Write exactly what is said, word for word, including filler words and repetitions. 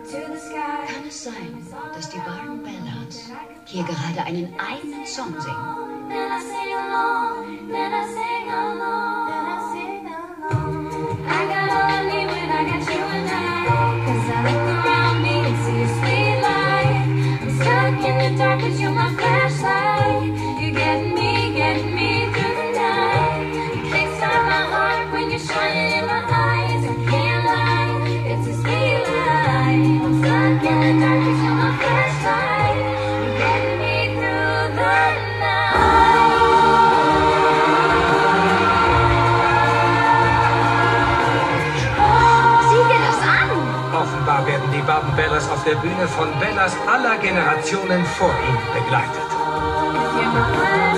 Kann es sein, dass die Barton Bellards hier gerade einen eigenen Song singen? Then I sing along, then I sing along, then I sing along. I got all I need when I got you and I. Cause I look around me and see a sweet light. I'm stuck in the dark cause you're my flashlight. You're getting me, getting me through the night. You kickstart my heart when you're shining in my eyes. I can't lie, it's a sweet light. I'm stuck in the dark cause you're my flashlight. You're getting me through the night. Offenbar werden die Barton Bellards auf der Bühne von Bellas aller Generationen vor ihm begleitet.